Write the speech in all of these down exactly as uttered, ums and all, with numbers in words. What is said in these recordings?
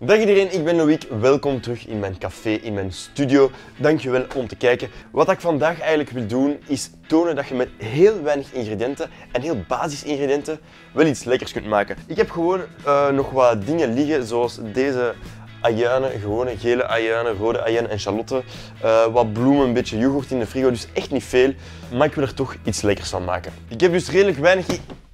Dag iedereen, ik ben Loïc. Welkom terug in mijn café, in mijn studio. Dankjewel om te kijken. Wat ik vandaag eigenlijk wil doen, is tonen dat je met heel weinig ingrediënten en heel basis ingrediënten wel iets lekkers kunt maken. Ik heb gewoon uh, nog wat dingen liggen, zoals deze ajuinen, gewone gele ajuinen, rode ajuinen en shalotten. Uh, wat bloemen, een beetje yoghurt in de frigo, dus echt niet veel. Maar ik wil er toch iets lekkers van maken. Ik heb dus redelijk weinig...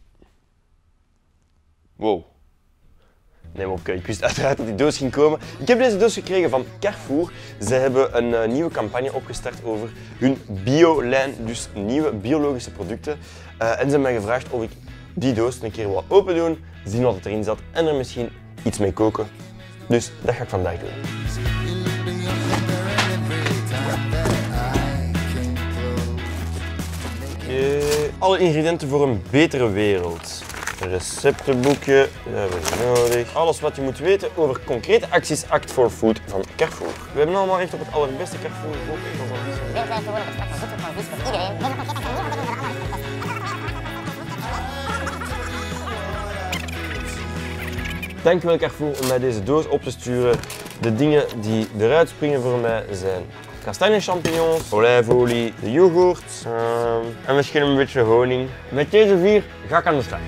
Wow. Nee, maar oké, ik wist uiteraard dat die doos ging komen. Ik heb deze doos gekregen van Carrefour. Ze hebben een uh, nieuwe campagne opgestart over hun bio-lijn, dus nieuwe biologische producten. Uh, en ze hebben mij gevraagd of ik die doos een keer wil open doen, zien wat erin zat en er misschien iets mee koken. Dus dat ga ik vandaag doen. Okay. Alle ingrediënten voor een betere wereld. Een receptenboekje, dat hebben we nodig. Alles wat je moet weten over concrete acties Act for Food van Carrefour. We hebben allemaal echt op het allerbeste Carrefour gekocht. Dankjewel Carrefour om mij deze doos op te sturen. De dingen die eruit springen voor mij zijn kastanje champignons, olijfolie, de yoghurt uh, en misschien een beetje honing. Met deze vier ga ik aan de slag.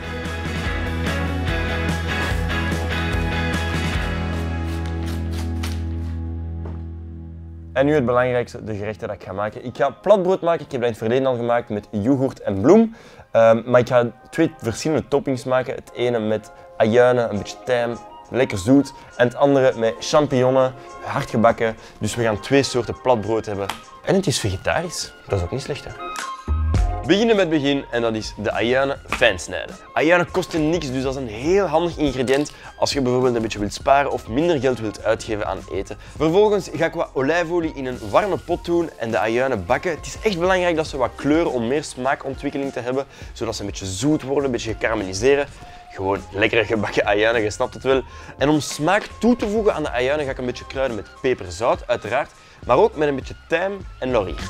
En nu het belangrijkste, de gerechten dat ik ga maken. Ik ga platbrood maken, ik heb dat in het verleden al gemaakt met yoghurt en bloem. Um, maar ik ga twee verschillende toppings maken. Het ene met ajuinen, een beetje tijm, lekker zoet. En het andere met champignons, hard gebakken. Dus we gaan twee soorten platbrood hebben. En het is vegetarisch, dat is ook niet slecht hè. Beginnen met het begin en dat is de ajuinen fijn snijden. Ajuinen kosten niks, dus dat is een heel handig ingrediënt als je bijvoorbeeld een beetje wilt sparen of minder geld wilt uitgeven aan eten. Vervolgens ga ik wat olijfolie in een warme pot doen en de ajuinen bakken. Het is echt belangrijk dat ze wat kleuren om meer smaakontwikkeling te hebben, zodat ze een beetje zoet worden, een beetje gekarameliseerd. Gewoon lekkere gebakken ajuinen, je snapt het wel. En om smaak toe te voegen aan de ajuinen ga ik een beetje kruiden met peperzout, uiteraard, maar ook met een beetje tijm en laurier.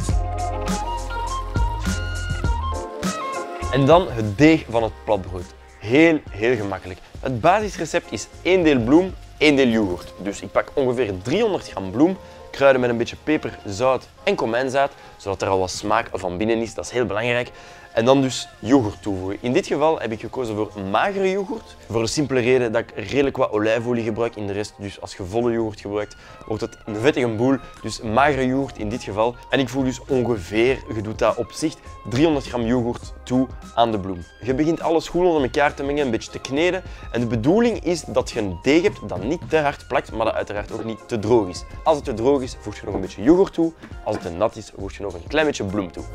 En dan het deeg van het platbrood. Heel, heel gemakkelijk. Het basisrecept is één deel bloem, één deel yoghurt. Dus ik pak ongeveer driehonderd gram bloem, kruiden met een beetje peper, zout en komijnzaad, zodat er al wat smaak van binnen is. Dat is heel belangrijk. En dan dus yoghurt toevoegen. In dit geval heb ik gekozen voor magere yoghurt. Voor de simpele reden dat ik redelijk wat olijfolie gebruik in de rest. Dus als je volle yoghurt gebruikt, wordt het een vettige boel. Dus magere yoghurt in dit geval. En ik voeg dus ongeveer, je doet dat op zicht, driehonderd gram yoghurt toe aan de bloem. Je begint alles goed onder elkaar te mengen, een beetje te kneden. En de bedoeling is dat je een deeg hebt dat niet te hard plakt, maar dat uiteraard ook niet te droog is. Als het te droog is, voeg je nog een beetje yoghurt toe. Als het te nat is, voeg je nog een klein beetje bloem toe.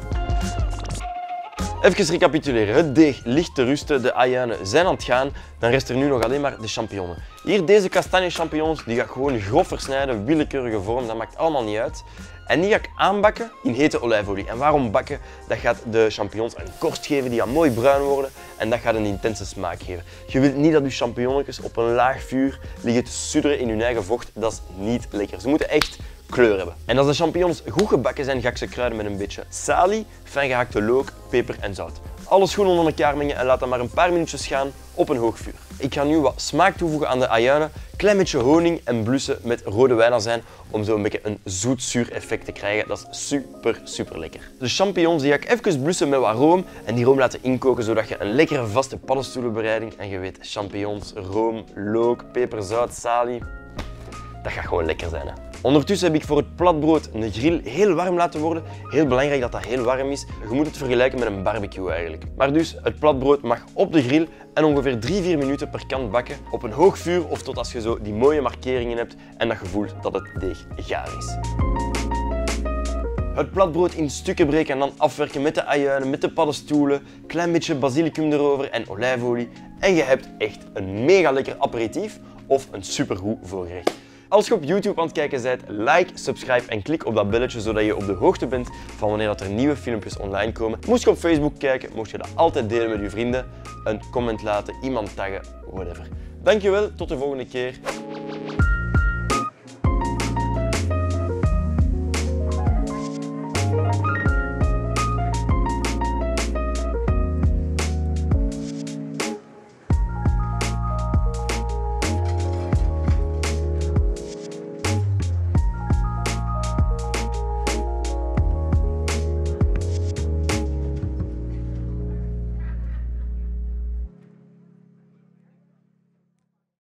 Even recapituleren, het deeg ligt te rusten, de ajuinen zijn aan het gaan, dan rest er nu nog alleen maar de champignons. Hier deze kastanje champignons, die ga ik gewoon grof versnijden, willekeurige vorm, dat maakt allemaal niet uit. En die ga ik aanbakken in hete olijfolie. En waarom bakken? Dat gaat de champignons een korst geven, die gaan mooi bruin worden en dat gaat een intense smaak geven. Je wilt niet dat je champignons op een laag vuur liggen te sudderen in hun eigen vocht, dat is niet lekker. Ze moeten echt kleur hebben. En als de champignons goed gebakken zijn, ga ik ze kruiden met een beetje salie, fijn gehakte look, peper en zout. Alles goed onder elkaar mengen en laat dat maar een paar minuutjes gaan op een hoog vuur. Ik ga nu wat smaak toevoegen aan de ajuinen, klein beetje honing en blussen met rode wijnazijn om zo een beetje een zoet-zuur effect te krijgen. Dat is super, super lekker. De champignons die ga ik even blussen met wat room en die room laten inkoken zodat je een lekkere vaste paddenstoelenbereiding en je weet champignons, room, look, peper, zout, salie. Dat gaat gewoon lekker zijn hè. Ondertussen heb ik voor het platbrood een grill heel warm laten worden. Heel belangrijk dat dat heel warm is. Je moet het vergelijken met een barbecue eigenlijk. Maar dus, het platbrood mag op de grill en ongeveer drie vier minuten per kant bakken. Op een hoog vuur of tot als je zo die mooie markeringen hebt en dat je voelt dat het deeg gaar is. Het platbrood in stukken breken en dan afwerken met de ajuinen, met de paddenstoelen, klein beetje basilicum erover en olijfolie. En je hebt echt een mega lekker aperitief of een supergoed voorgerecht. Als je op YouTube aan het kijken bent, like, subscribe en klik op dat belletje zodat je op de hoogte bent van wanneer er nieuwe filmpjes online komen. Moest je op Facebook kijken, mocht je dat altijd delen met je vrienden. Een comment laten, iemand taggen, whatever. Dankjewel, tot de volgende keer.